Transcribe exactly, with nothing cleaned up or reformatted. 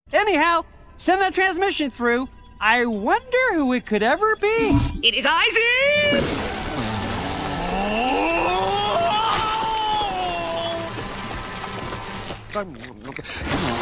Anyhow, send that transmission through. I wonder who it could ever be. It is I Zim!